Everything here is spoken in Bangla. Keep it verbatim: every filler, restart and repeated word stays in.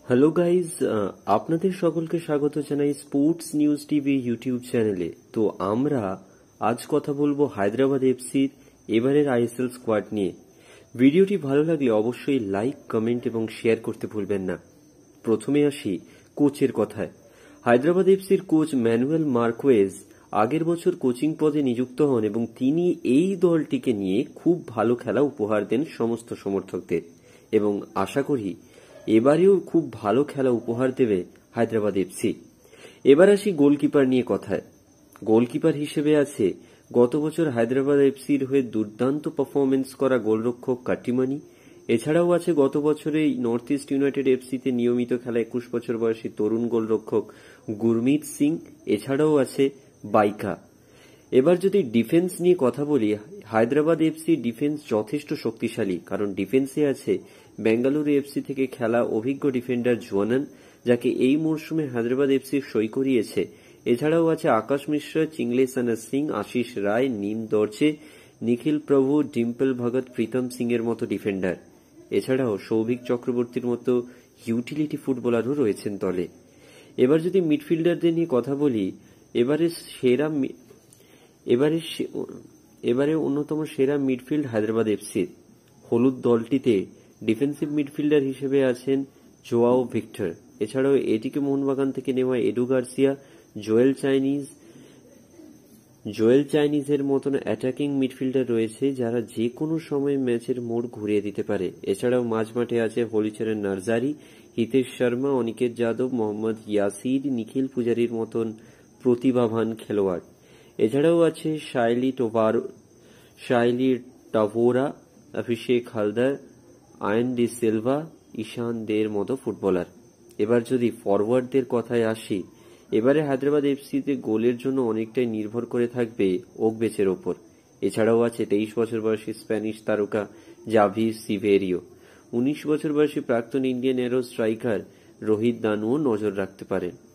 হ্যালো গাইজ, আপনাদের সকলকে স্বাগত জানাই স্পোর্টস নিউজ টিভি ইউটিউব চ্যানেলে। তো আমরা আজ কথা বলবো হায়দ্রাবাদ এফসির এবারের আইএসএল স্কোয়াড নিয়ে। ভিডিওটি ভালো লাগলে অবশ্যই লাইক, কমেন্ট এবং শেয়ার করতে ভুলবেন না। প্রথমে আসি কোচের কথায়। হায়দ্রাবাদ এফসির কোচ ম্যানুয়েল মার্কোয়েজ আগের বছর কোচিং পদে নিযুক্ত হন এবং তিনি এই দলটিকে নিয়ে খুব ভালো খেলা উপহার দেন সমস্ত সমর্থকদের, এবং আশা করি এবারেও খুব ভালো খেলা উপহার দেবে হায়দ্রাবাদ এফসি। এবার আসি গোলকিপার নিয়ে কথায়। গোলকিপার হিসেবে আছে গত বছর হায়দ্রাবাদ এফসির হয়ে দুর্দান্ত পারফরমেন্স করা গোলরক্ষক কাটিমানি। এছাড়াও আছে গত বছরে নর্থ ইস্ট ইউনাইটেড এফসিতে নিয়মিত খেলা একুশ বছর বয়সী তরুণ গোলরক্ষক গুরমিত সিং। এছাড়াও আছে বাইকা। এবার যদি ডিফেন্স নিয়ে কথা বলি, হায়দ্রাবাদ এফসি ডিফেন্স যথেষ্ট শক্তিশালী, কারণ ডিফেন্সে আছে বেঙ্গালুরু এফসি থেকে খেলা অভিজ্ঞ ডিফেন্ডার জোয়ানান, যাকে এই মরশুমে হায়দ্রাবাদ এফসি সই করিয়েছে। এছাড়াও আছে আকাশ মিশ্রা, চিংলেসানা সিং, আশিস রায়, নিম দর্জে, নিখিল প্রভু, ডিম্পল ভগত, প্রীতম সিং এর মতো ডিফেন্ডার। এছাড়াও সৌভিক চক্রবর্তীর মতো ইউটিলিটি ফুটবলারও রয়েছেন দলে। এবার যদি মিডফিল্ডারদের নিয়ে কথা বলি, এবারে সেরা এবারে এবারে অন্যতম সেরা মিডফিল্ড হায়দ্রাবাদ এফসির। হলুদ দলটিতে ডিফেন্সিভ মিডফিল্ডার হিসেবে আছেন জোয়াও ভিক্টর। এছাড়াও এটিকে মোহনবাগান থেকে নেওয়া Edu Garcia, Joel Chianese Joel চাইনিজের মতন অ্যাটাকিং মিডফিল্ডার রয়েছে, যারা যে কোনো সময় ম্যাচের মোড় ঘুরিয়ে দিতে পারে। এছাড়াও মাঝমাঠে আছে হলিচরণ নার্জারি, হিতেশ শর্মা, অনিকেত যাদব, মোহাম্মদ ইয়াসির, নিখিল পূজারীর মতন প্রতিভাবান খেলোয়াড়। এছাড়াও আছে শাইলি টোভার শাইলি টাভোরা, অভিষেক হালদার, আয়ন ডি সিলভা, ঈশান দের মতো ফুটবলার। এবার যদি ফরওয়ার্ডদের কথায় আসি, এবারে হায়দ্রাবাদ এফসিতে গোলের জন্য অনেকটাই নির্ভর করে থাকবে ওকবেচের ওপর। এছাড়াও আছে তেইশ বছর বয়সী স্প্যানিশ তারকা জাভি সিভেরিও। উনিশ বছর বয়সী প্রাক্তন ইন্ডিয়ান এরো স্ট্রাইকার রোহিত দানুও নজর রাখতে পারেন।